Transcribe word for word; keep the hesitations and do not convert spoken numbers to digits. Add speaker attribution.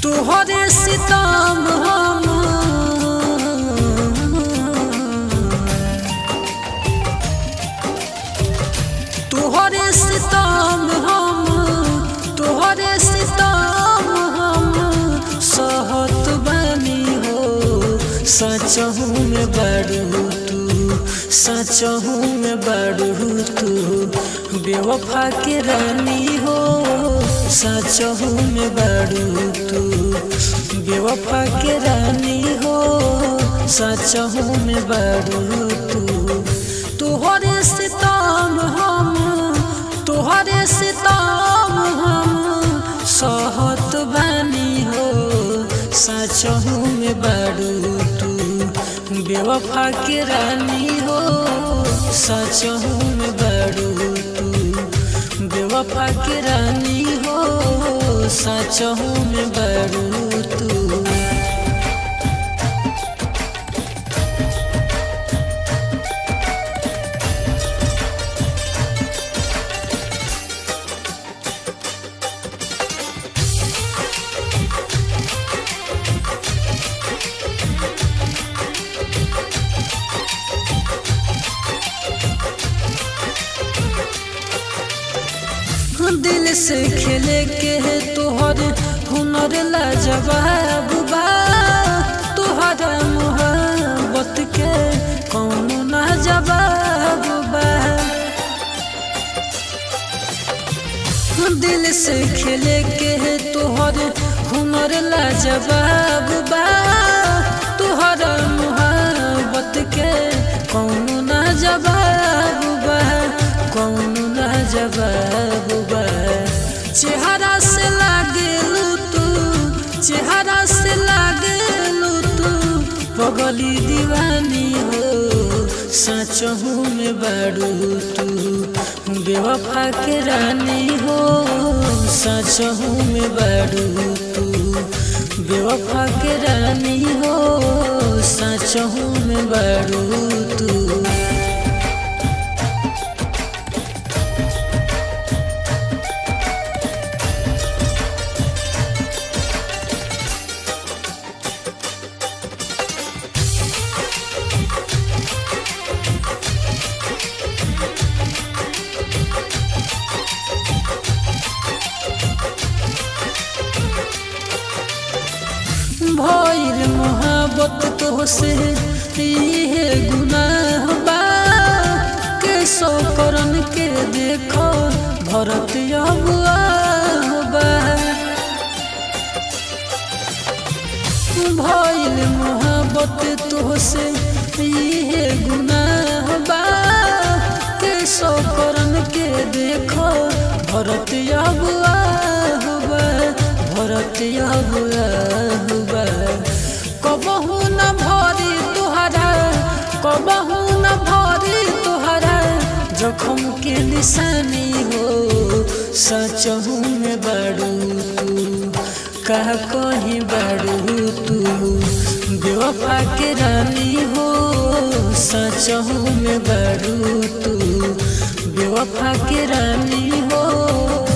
Speaker 1: तुहरे सितम हम तुहरे सितम हम तुहरे सितम हम सहत बनी हो। सचहू में बड़ू तू सचहू में बड़ू तू बेवफा के रानी हो। सचहू में बड़ू तू बेवफा के रानी हो। सचहू में बड़ू तू तुहरे सितम हम तुहरे सितम हम सहत बनी हो। सचहू में बड़ू तू बेवफा के रानी हो। सचहू में बड़ू तू बेवफा के रानी हो। सचहू में बड़ू तू दिल से खेले के है तोहर हुनर लाजवाब बा। तोहरा मोहब्बत के कौनो ना जवाब बा। दिल से खेले के है तोहर हुनर लाजवाब बा। तोहरा मोहब्बत के कौनो ना जवाब बा कौनो ना जवाब बा। चेहरा से लागेलू तू चेहरा से लागेलू तू पगली दीवानी हो। सचहू में बड़ू तू बेवफा के रानी हो। सचहू में बड़ू तू बेवफा के रानी हो। सचहू में बड़ू तू भइल मोहब्बत तोहसे इहे गुनाह बा। के सौ करन के देखो भरत अगुआह बा। भइल मोहब्बत तोहसे इहे गुनाह बा। के सौ करन के देखो भरत अगुआह बा भरत अगुआह बा। कबहू न भरी तुहरा कबहू न भरी तुहरा जखम के निशानी हो। सचहू में बड़ू तू कह कहीं बड़ू तू बेवफा के रानी हो। सचहू में बड़ू तू बेवफा के रानी हो।